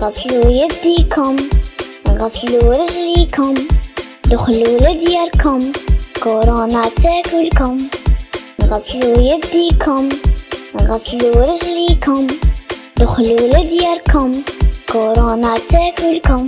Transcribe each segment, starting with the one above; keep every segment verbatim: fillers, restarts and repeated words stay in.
غسلوا يديكم، غسلوا رجليكم، دخلوا لدياركم كورونا تاكلكم. غسلوا يديكم، غسلوا رجليكم، دخلوا لدياركم كورونا تاكلكم.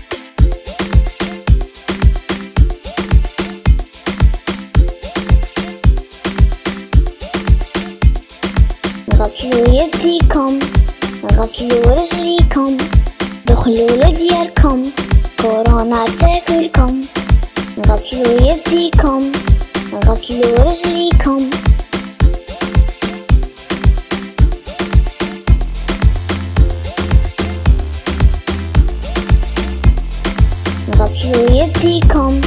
غسلوا يديكم، غسلوا رجليكم، دخلوا لدياركم كورونا تاكلكم. غسلوا يديكم، غسلوا رجليكم، غسلوا يديكم.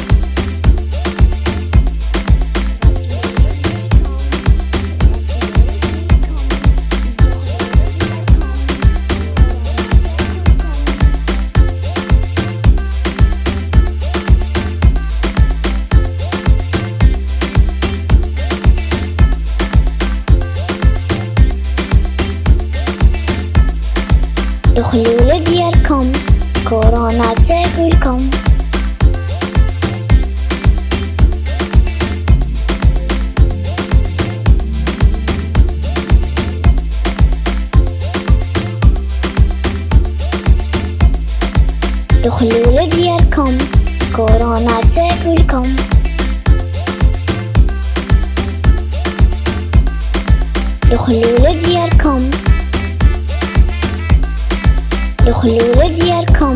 دخلوا لدياركم كورونا تاكلكم. دخلوا لدياركم كورونا تاكلكم. دخلوا لدياركم، دخلوا لدياركم،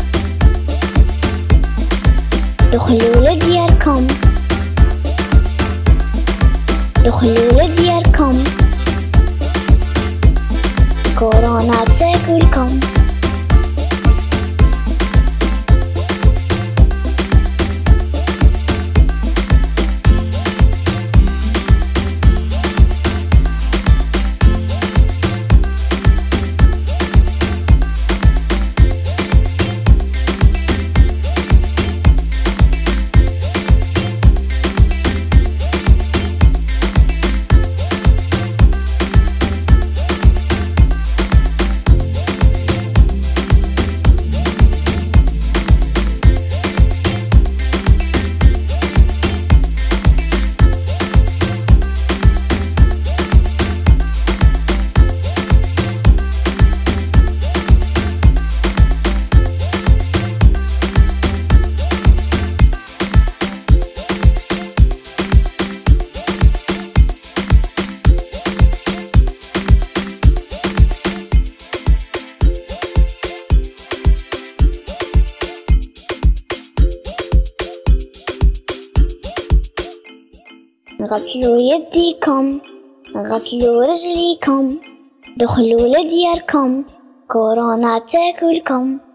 دخلوا لدياركم، دخلوا لدياركم كورونا تاكلكم. غسلوا يديكم، غسلوا رجليكم، دخلوا لدياركم كورونا تاكلكم.